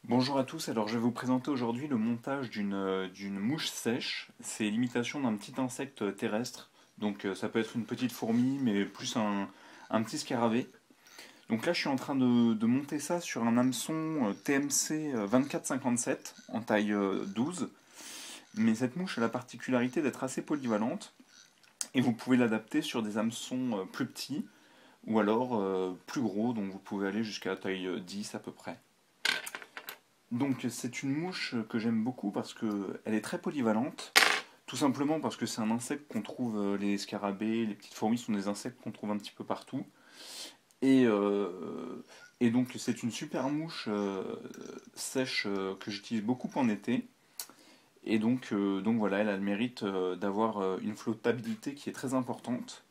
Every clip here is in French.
Bonjour à tous, alors je vais vous présenter aujourd'hui le montage d'une mouche sèche. C'est l'imitation d'un petit insecte terrestre, donc ça peut être une petite fourmi, mais plus un petit scarabée. Donc là je suis en train de monter ça sur un hameçon TMC 2457 en taille 12. Mais cette mouche a la particularité d'être assez polyvalente, et vous pouvez l'adapter sur des hameçons plus petits, ou alors plus gros, donc vous pouvez aller jusqu'à la taille 10 à peu près. Donc c'est une mouche que j'aime beaucoup parce qu'elle est très polyvalente, tout simplement parce que c'est un insecte qu'on trouve, les scarabées, les petites fourmis sont des insectes qu'on trouve un petit peu partout. Et, euh, et donc c'est une super mouche sèche que j'utilise beaucoup en été. Et donc voilà, elle a le mérite d'avoir une flottabilité qui est très importante.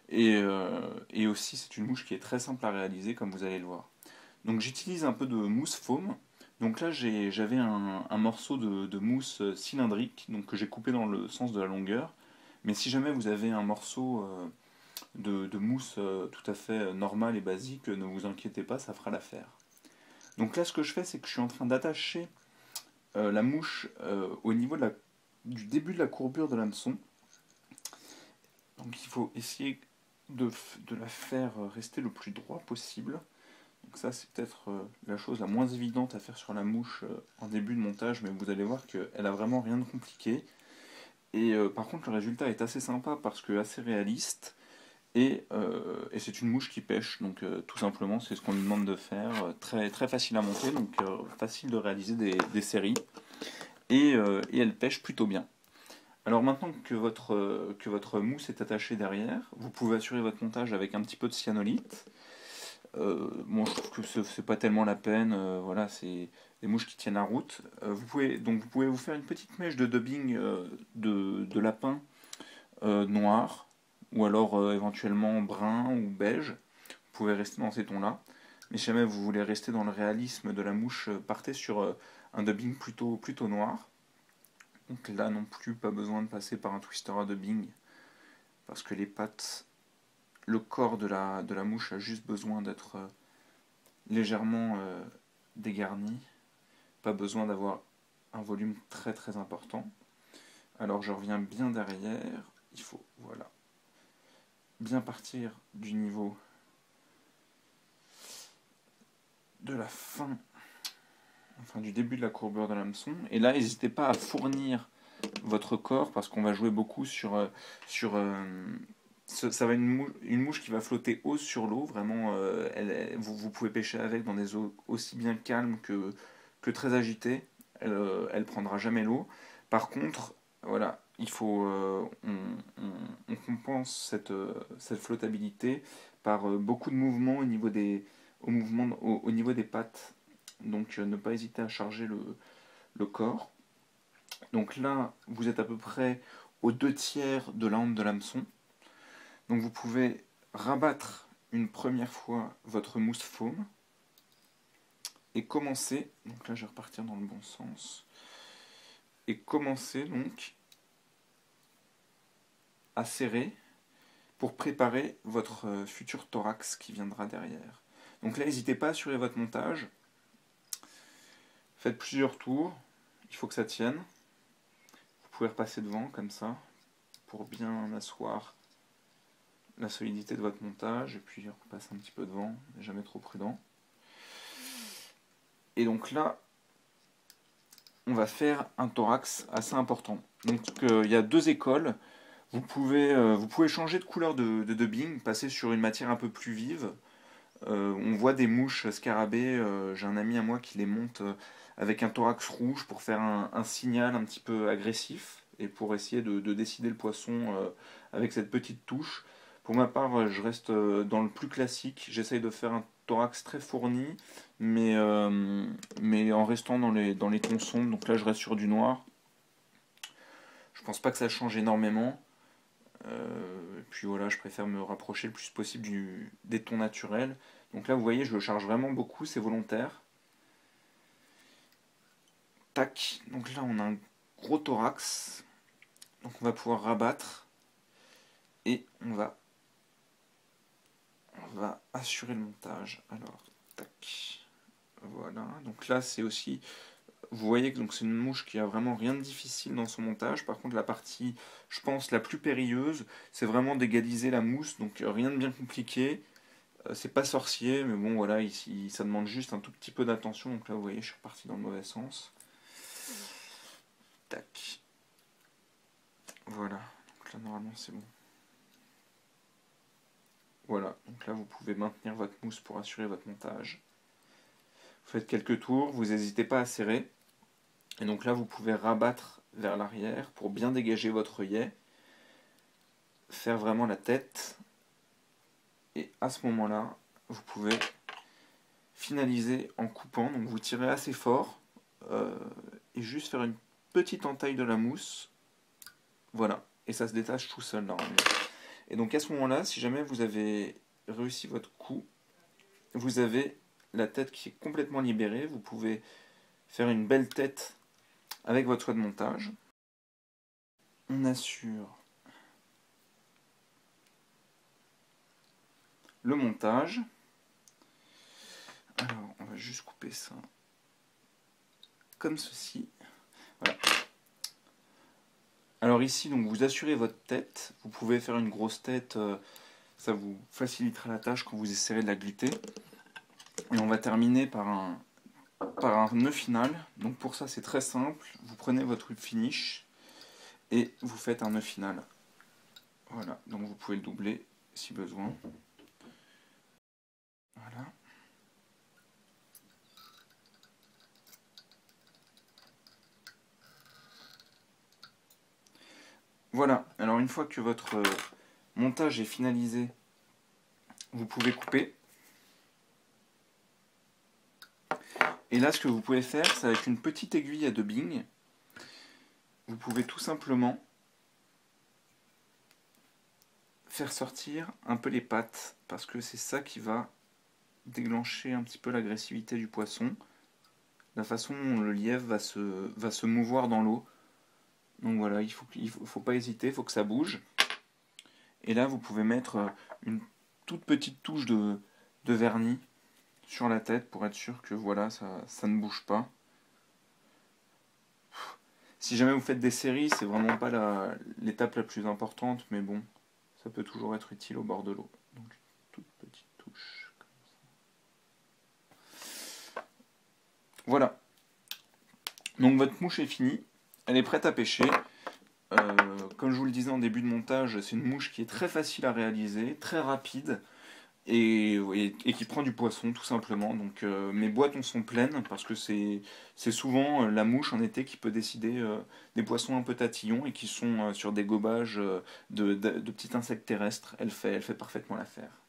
Et aussi c'est une mouche qui est très simple à réaliser comme vous allez le voir. Donc j'utilise un peu de mousse foam. Donc là j'avais un morceau de mousse cylindrique donc, que j'ai coupé dans le sens de la longueur. Mais si jamais vous avez un morceau de mousse tout à fait normal et basique, ne vous inquiétez pas, ça fera l'affaire. Donc là ce que je fais, c'est que je suis en train d'attacher la mouche au niveau du début de la courbure de l'hameçon. Donc il faut essayer de la faire rester le plus droit possible. Donc ça c'est peut-être la chose la moins évidente à faire sur la mouche en début de montage, mais vous allez voir qu'elle a vraiment rien de compliqué. Et par contre le résultat est assez sympa parce que assez réaliste, et c'est une mouche qui pêche, donc tout simplement c'est ce qu'on lui demande de faire, très, très facile à monter, donc facile de réaliser des séries, et elle pêche plutôt bien. Alors maintenant que votre mousse est attachée derrière, vous pouvez assurer votre montage avec un petit peu de cyanolite. Bon, je trouve que c'est pas tellement la peine. Voilà, c'est des mouches qui tiennent la route. Vous pouvez vous faire une petite mèche de dubbing de lapin noir, ou alors éventuellement brun ou beige. Vous pouvez rester dans ces tons-là. Mais si jamais vous voulez rester dans le réalisme de la mouche, partez sur un dubbing plutôt noir. Donc là non plus, pas besoin de passer par un twister à dubbing, parce que les pattes, le corps de la mouche a juste besoin d'être légèrement dégarni, pas besoin d'avoir un volume très très important. Alors je reviens bien derrière, il faut voilà bien partir du niveau de la fin, enfin du début de la courbure de l'hameçon. Et là, n'hésitez pas à fournir votre corps parce qu'on va jouer beaucoup sur ça va une mouche qui va flotter haut sur l'eau, vraiment, vous pouvez pêcher avec dans des eaux aussi bien calmes que très agitées, elle prendra jamais l'eau. Par contre, voilà, il faut, on compense cette flottabilité par beaucoup de mouvements au niveau des pattes, donc ne pas hésiter à charger le corps. Donc là, vous êtes à peu près aux deux tiers de la hante de l'hameçon. Donc vous pouvez rabattre une première fois votre mousse foam et commencer, donc là je vais repartir dans le bon sens, et commencer donc à serrer pour préparer votre futur thorax qui viendra derrière. Donc là, n'hésitez pas à assurer votre montage. Faites plusieurs tours, il faut que ça tienne. Vous pouvez repasser devant comme ça pour bien asseoir la solidité de votre montage, et puis on repasse un petit peu devant, mais jamais trop prudent. Et donc là, on va faire un thorax assez important. Donc il y a deux écoles. Vous pouvez changer de couleur de dubbing, passer sur une matière un peu plus vive. On voit des mouches scarabées, j'ai un ami à moi qui les monte avec un thorax rouge pour faire un signal un petit peu agressif et pour essayer de décider le poisson avec cette petite touche. Pour ma part, je reste dans le plus classique, j'essaye de faire un thorax très fourni, mais en restant dans les tons sombres. Donc là, je reste sur du noir. Je pense pas que ça change énormément. Et puis voilà, je préfère me rapprocher le plus possible des tons naturels. Donc là, vous voyez, je le charge vraiment beaucoup, c'est volontaire. Tac, donc là, on a un gros thorax. Donc on va pouvoir rabattre et on va assurer le montage. Alors, tac, Voilà, donc là c'est aussi, vous voyez que c'est une mouche qui a vraiment rien de difficile dans son montage. Par contre la partie, je pense, la plus périlleuse, c'est vraiment d'égaliser la mousse, donc rien de bien compliqué. C'est pas sorcier, mais bon voilà, ici ça demande juste un tout petit peu d'attention. Donc là vous voyez, je suis reparti dans le mauvais sens. Tac. Voilà, donc là normalement c'est bon. Voilà, donc là vous pouvez maintenir votre mousse pour assurer votre montage. Vous faites quelques tours, vous n'hésitez pas à serrer. Et donc là vous pouvez rabattre vers l'arrière pour bien dégager votre œillet. Faire vraiment la tête. Et à ce moment-là, vous pouvez finaliser en coupant. Donc vous tirez assez fort et juste faire une petite entaille de la mousse. Voilà, et ça se détache tout seul normalement. Et donc à ce moment-là, si jamais vous avez réussi votre coup, vous avez la tête qui est complètement libérée. Vous pouvez faire une belle tête avec votre toit de montage. On assure le montage. Alors, on va juste couper ça comme ceci. Voilà. Alors ici, donc, vous assurez votre tête. Vous pouvez faire une grosse tête, ça vous facilitera la tâche quand vous essaierez de la glisser. Et on va terminer par un nœud final. Donc pour ça, c'est très simple. Vous prenez votre finish et vous faites un nœud final. Voilà, donc vous pouvez le doubler si besoin. Voilà. Voilà, alors une fois que votre montage est finalisé, vous pouvez couper. Et là, ce que vous pouvez faire, c'est avec une petite aiguille à dubbing, vous pouvez tout simplement faire sortir un peu les pattes, parce que c'est ça qui va déclencher un petit peu l'agressivité du poisson, la façon dont le lièvre va se mouvoir dans l'eau. Donc voilà, il faut pas hésiter, il faut que ça bouge. Et là, vous pouvez mettre une toute petite touche de vernis sur la tête pour être sûr que voilà, ça ne bouge pas. Si jamais vous faites des séries, c'est vraiment pas l'étape la plus importante, mais bon, ça peut toujours être utile au bord de l'eau. Donc, toute petite touche. Comme ça. Voilà. Donc votre mouche est finie. Elle est prête à pêcher. Comme je vous le disais en début de montage, c'est une mouche qui est très facile à réaliser, très rapide. Et qui prend du poisson tout simplement. Donc mes boîtes en sont pleines parce que c'est souvent la mouche en été qui peut décider des poissons un peu tatillons et qui sont sur des gobages de petits insectes terrestres. Elle fait parfaitement l'affaire.